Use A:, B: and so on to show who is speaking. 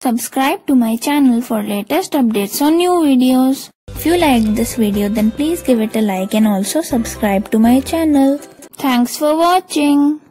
A: Subscribe to my channel for latest updates on new videos. If you liked this video, then please give it a like and also subscribe to my channel. Thanks for watching.